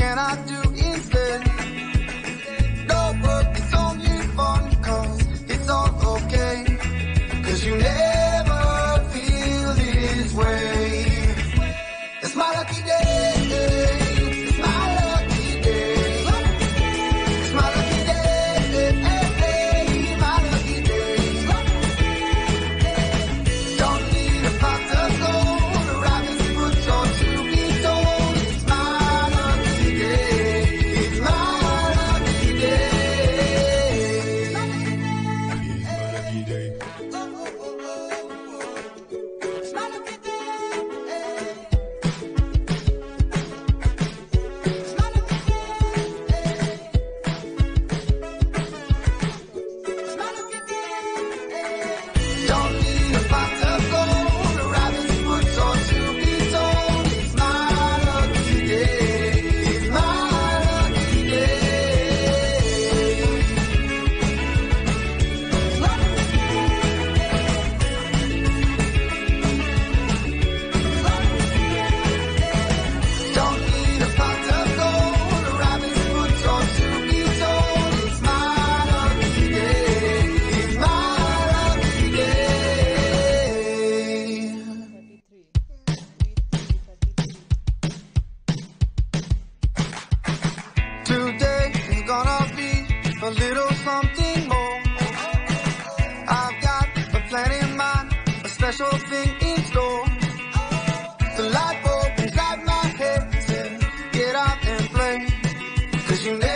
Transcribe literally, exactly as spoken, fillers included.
can I do instead? No work, it's only fun, cause it's all okay. Cause you never feel this way. It's my lucky day. It's my lucky day. It's my lucky day. My lucky day. Don't need a pot of gold, a rabbit's foot or to be told. It's my lucky day. It's my lucky day. It's my lucky day. It's my lucky day. Don't need a pot of gold, a rabbit's foot or to be told. It's my lucky day. It's my lucky day. Don't need a pot of gold, a rabbit's foot or to be told. It's my lucky day. It's my lucky day. Today is gonna be a little something more. I've got a plan in mind, a special thing in store. The light bulb inside my head said, get out and play. Cause you never